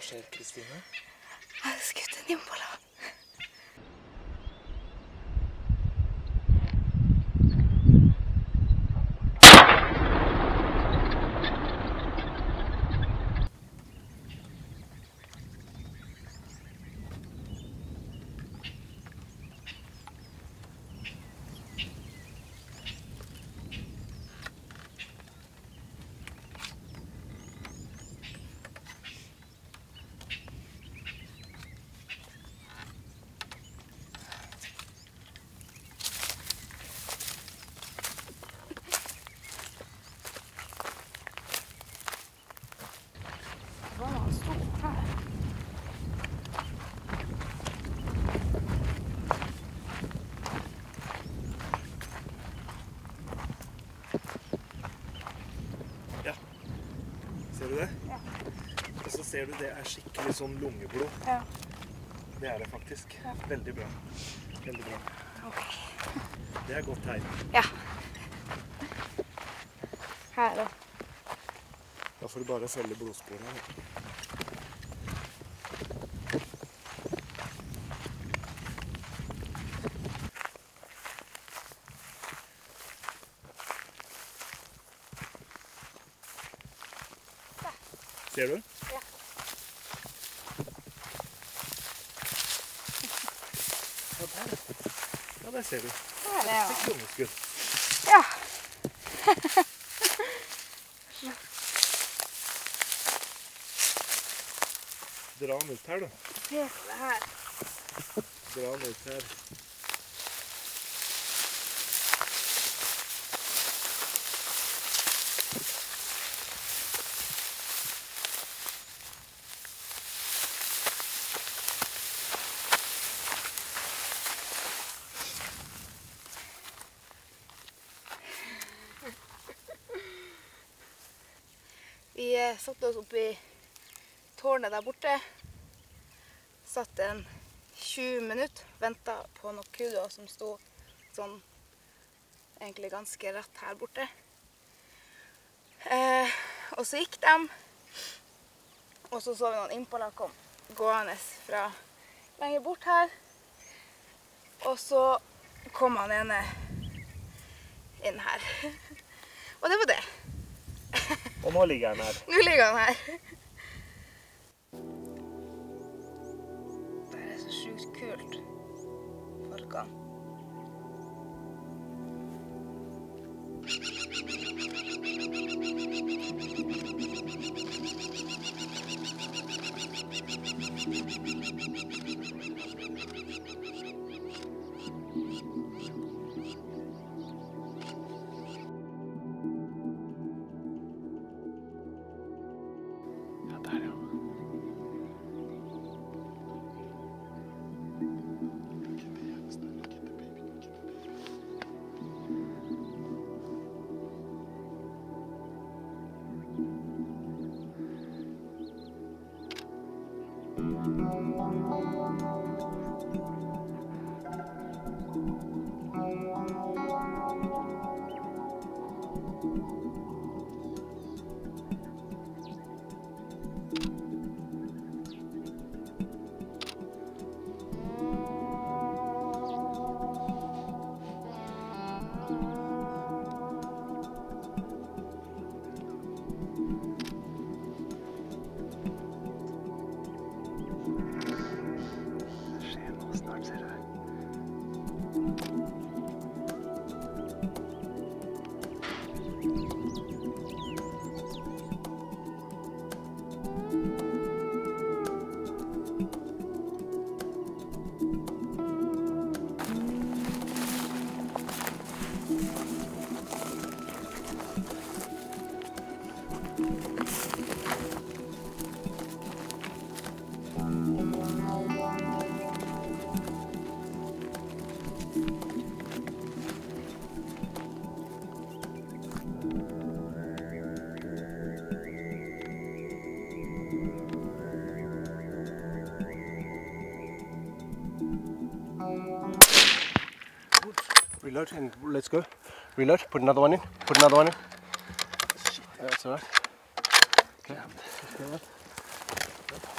skjer, Kristine? Jeg har skutt en impala. Ser du det? Ja. Og så ser du det er skikkelig sånn lungeblod. Ja. Det er det faktisk. Ja. Veldig bra. Veldig bra. Ok. Det er godt tegn. Ja. Her da. Da får du bare følge blodsporene. Ser du? Ja. Ja, der ser du. Her er det. Et lungeskudd. Ja. Dra den ut her, da. Se på det her. Dra den ut her. Vi satte oss opp i tårnet der borte, satt en 20 minutter, ventet på noen kuder som stod sånn, egentlig ganske rett her borte. Og så gikk de, og så vi noen impala kom gående fra lenger bort her. Og så kom han ene inn her. Og det var det. Og nå ligger han her. Nå ligger han her. Det er så sjukt kult. Folkene. Reload and let's go. Reload, put another one in. Put another one in. That's alright. Okay.